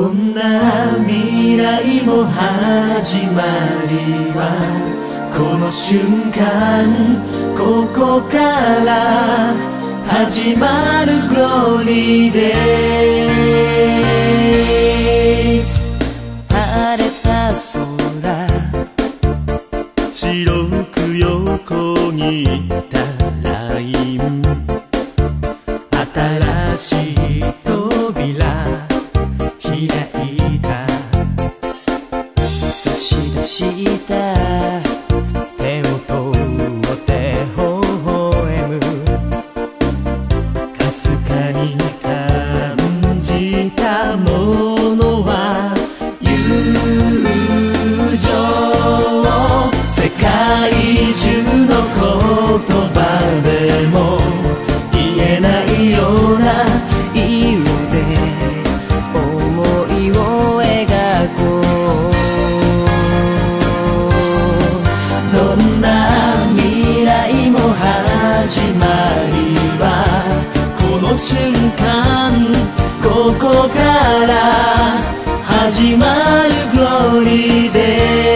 どんな未来も始まりはこの瞬間、ここから始まるグローリーデイズ。 晴れた空、 白く横切ったライン、新しい扉開いた、 差し出した手を取って微笑む、かすかに感じたものは友情、世界中の言葉でも言えないような色で思いを描こう。 どんな未来も始まりはこの瞬間、ここから始まるグローリーデ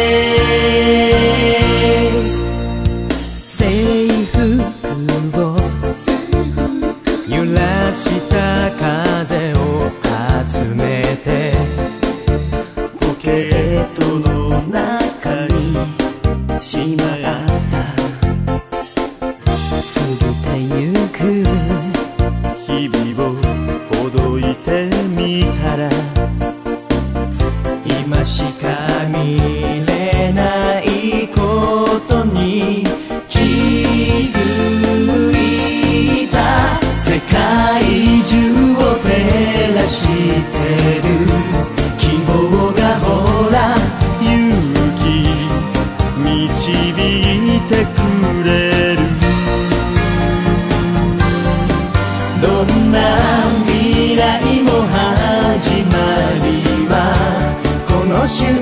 イズ。 制服を揺らした風を集めてポケットの中にしまった、 過ぎてゆく日々をほどいてみたら今しか見れないことに気づいた、世界中を照らしてる希望がほら勇気導いてくれる。どんな未来も始まりはこの瞬